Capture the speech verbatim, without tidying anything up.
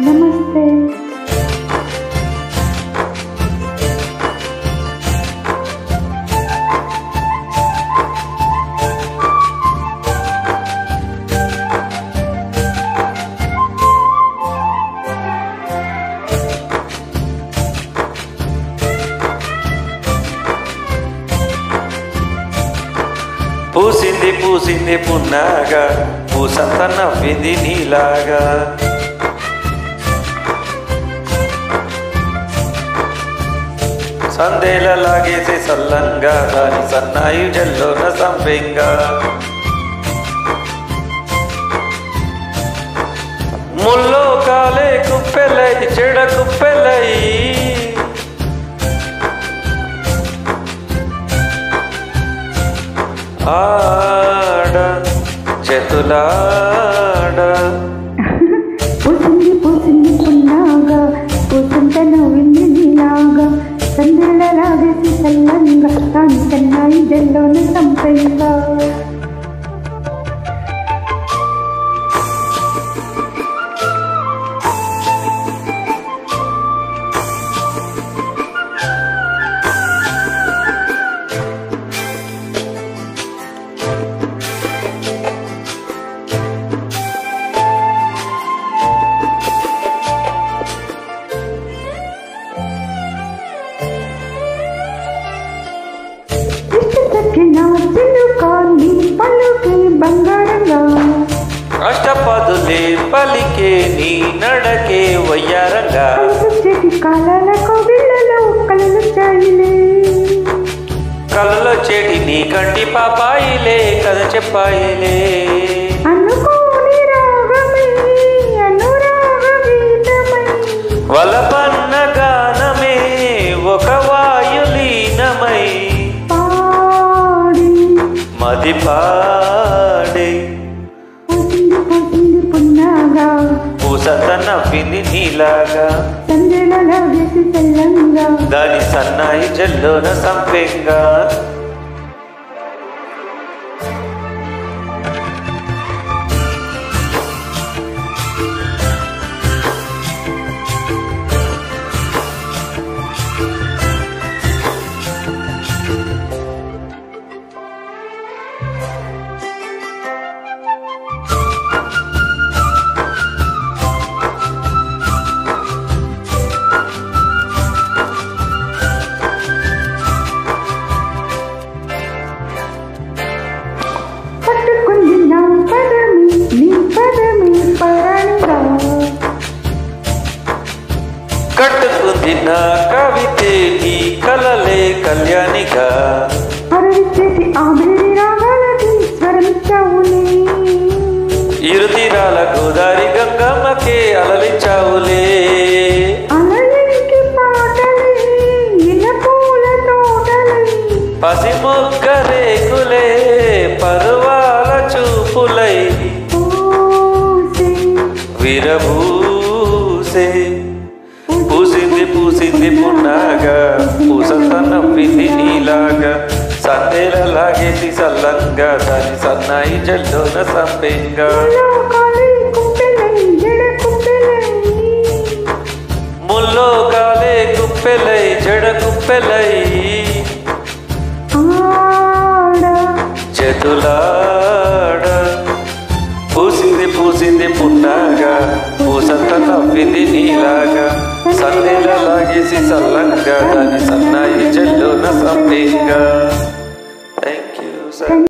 నమస్తే. పూసింది పూసింది పున్నాగా పూసంత నవ్వింది నీలాగా సందేల లాగేసే సల్లంగా దాని సన్నాయి జల్లోన సంపెంగా ముల్లో కాలే కుప్పెలై చెడ కుప్పెలై ఆడ చేతులాడ పూసింది పూసింది పున్నాగా పూసంత నవ్వింది నీలాగా సందేళలాగేసి సల్లంగా దాని సన్నాయి జల్లోన సంపెంగా అష్టపదులే పలికే నీ నడకే వయ్యారంగా కళ్ళలో చెడి నీ కంటి పాపాయిలే కథ చెప్పాయిలే వలపన్న గానమే ఒక వాయులీనమై మది పాడే పూసంత నవ్వింది నీలాగా దాని సన్నాయి జల్లోన సంపెంగా కట్టుకుంది నా కవితే నీ కలలే కళ్యాణిగా ఇరు తీరాల గోదారి గంగమ్మకే అలలించావులే పసి మొగ్గ రేకులే పరువాల చూపులై విరబూసే పూసింది పూసింది పున్నాగా పూసంత నవ్వింది నీలాగా సందేల లాగేసి సల్లంగా దాని సన్నాయి జల్లోన సంపెంగా ముల్లో కాలే కుప్పెలై జడ కుప్పెలై చేతులాడ పూసింది పూసింది పున్నాగా పూసంత నవ్వింది నీలాగా సందేల లాగేసి సల్లంగా దాని సన్నాయి జల్లోన సంపెంగా. Thank you sir.